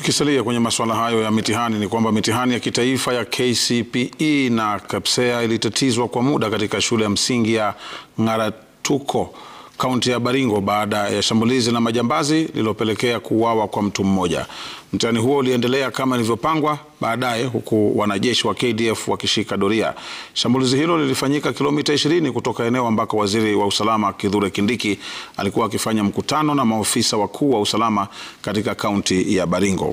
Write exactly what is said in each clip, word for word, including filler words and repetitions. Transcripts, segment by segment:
Tukisalia kwenye masuala hayo ya mitihani ni kwamba mitihani ya kitaifa ya K C P E na K P S E A ilitatizwa kwa muda katika shule ya msingi ya Ngaratuko, kaunti ya Baringo, baada ya shambulizi na majambazi lililopelekea kuuawa kwa mtu mmoja. Mtihani huo uliendelea kama ilivyopangwa baadaye, huku wanajeshi wa K D F wakishika doria. Shambulizi hilo lilifanyika kilomita ishirini kutoka eneo ambako waziri wa usalama Kithure Kindiki alikuwa akifanya mkutano na maofisa wakuu wa usalama katika kaunti ya Baringo.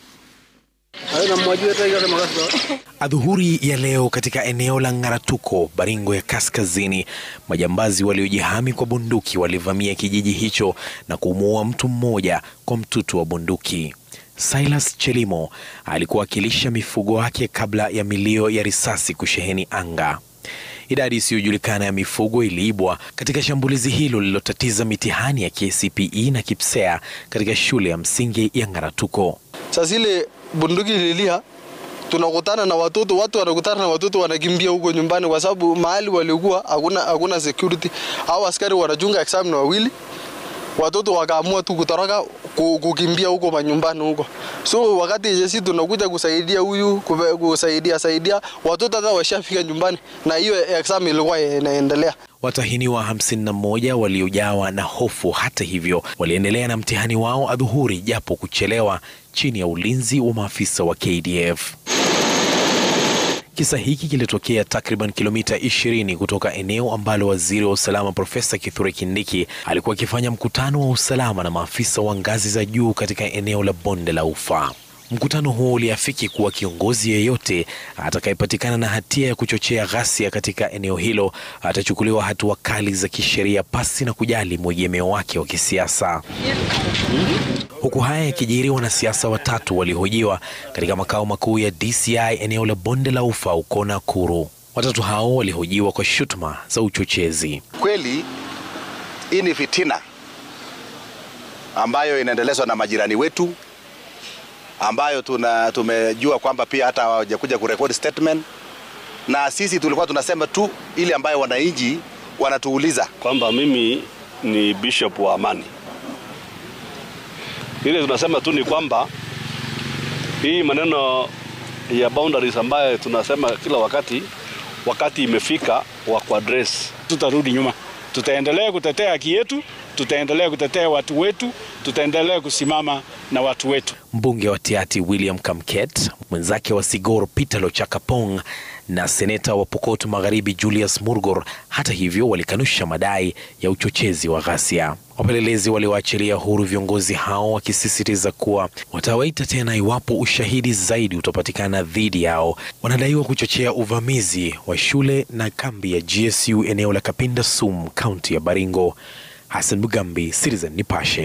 Adhuhuri ya leo katika eneo la Ngaratuko, Baringo ya kaskazini, majambazi waliojihami kwa bunduki walivamia kijiji hicho na kumuua mtu mmoja kwa mtutu wa bunduki. Silas Chelimo alikuwa akilisha mifugo wake kabla ya milio ya risasi kusheheni anga. Idadi isiyojulikana ya mifugo iliibwa katika shambulizi hilo lililotatiza mitihani ya K C P E na K P S E A katika shule ya msingi ya Ngaratuko. Sasa ile bunduki ililia, tunakutana na watoto, watu wanakutana na watoto wanakimbia huko nyumbani kwa sababu mahali walikuwa hakuna hakuna security. Hao askari wanachunga exam na wawili. Watoto wakaamua tu kutoroka kukimbia huko manyumbani huko. So wakati sisi tunakuja kusaidia huyu kusaidia saidia watoto hata washafika nyumbani na hiyo exam ilikuwa inaendelea. Watahiniwa hamsini na moja waliojawa na hofu hata hivyo waliendelea na mtihani wao adhuhuri japo kuchelewa chini ya ulinzi wa maafisa wa K D F. Kisa hiki kilitokea takriban kilomita ishirini kutoka eneo ambalo waziri wa usalama Profesa Kithure Kindiki alikuwa akifanya mkutano wa usalama na maafisa wa ngazi za juu katika eneo la Bonde la Ufa. Mkutano huo uliafiki kuwa kiongozi yeyote atakayepatikana na hatia ya kuchochea ghasia katika eneo hilo atachukuliwa hatua kali za kisheria pasi na kujali mwegemeo wake wa kisiasa. Huku haya yakijiri, wanasiasa watatu walihojiwa katika makao makuu ya D C I eneo la Bonde la Ufa uko Nakuru. Watatu hao walihojiwa kwa shutuma za uchochezi. Kweli hii ni fitina ambayo inaendelezwa na majirani wetu, ambayo tuna tumejua kwamba pia hata hawajakuja kurekodi statement, na sisi tulikuwa tunasema tu ile ambayo wananchi wanatuuliza kwamba mimi ni bishop wa amani. Ile tunasema tu ni kwamba hii maneno ya boundaries ambayo tunasema kila wakati wakati imefika wa kuaddress. Tutarudi nyuma, tutaendelea kutetea haki yetu, tutaendelea kutetea watu wetu, tutaendelea kusimama na watu wetu. Mbunge wa Tiati William Kamket, mwenzake wa Sigor Peter Lochakapong na seneta wa Pokot Magharibi Julius Murgor hata hivyo walikanusha madai ya uchochezi wa ghasia. Wapelelezi waliwaachilia huru viongozi hao wakisisitiza kuwa watawaita tena iwapo ushahidi zaidi utapatikana dhidi yao. Wanadaiwa kuchochea uvamizi wa shule na kambi ya G S U eneo la Kapinda Sum, kaunti ya Baringo. Hassan Mugambi, Citizen Nipashe.